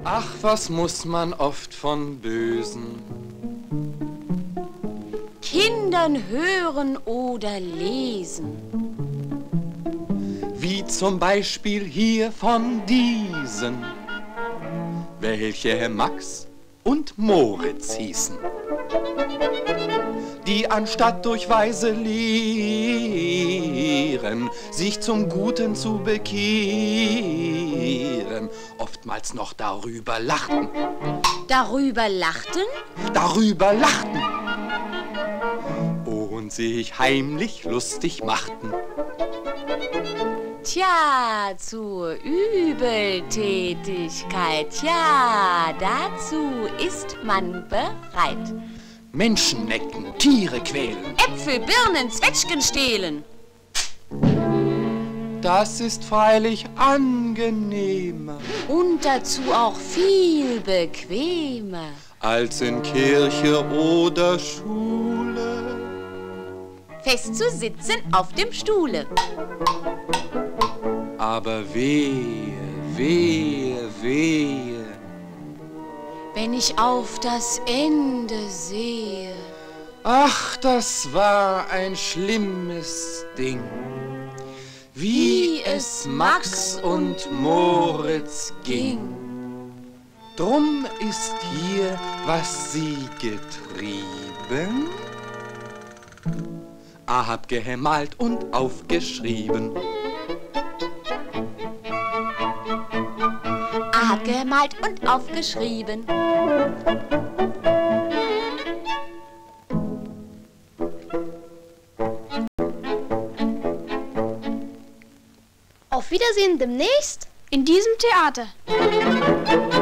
Ach, was muss man oft von Bösen Kindern hören oder lesen. Wie zum Beispiel hier von diesen, welche Max und Moritz hießen, die anstatt durch weise Lehren sich zum Guten zu bekehren, oftmals noch darüber lachten. Darüber lachten? Darüber lachten und sich heimlich lustig machten. Tja, zur Übeltätigkeit, ja, dazu ist man bereit. Menschen necken, Tiere quälen, Äpfel, Birnen, Zwetschgen stehlen. das ist freilich angenehmer Und dazu auch viel bequemer. als in Kirche oder Schule. Fest zu sitzen auf dem Stuhle. Aber wehe, wehe, wehe, Wenn ich auf das Ende sehe. ach, das war ein schlimmes Ding, wie es Max und Moritz ging. Drum ist hier, was sie getrieben, hab gemalt und aufgeschrieben. Hab gemalt und aufgeschrieben. Auf Wiedersehen demnächst in diesem Theater.